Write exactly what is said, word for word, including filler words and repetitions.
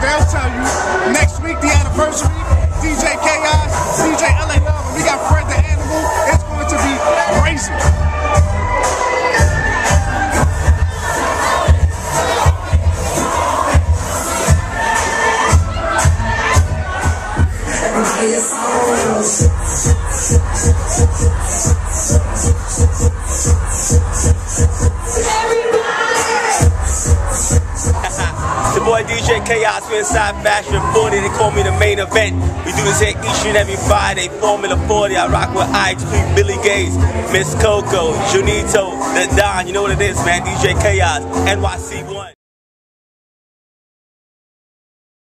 they'll tell you. Next week, the anniversary, D J Chaos, D J L A Love, and we got Fred the Animal. It's going to be crazy. The boy D J Chaos, we inside Fashion forty. They call me the main event. We do this here each and every Friday. Formula forty. I rock with I H P, Billy Gates, Miss Coco, Junito, the Don. You know what it is, man. D J Chaos, N Y C one.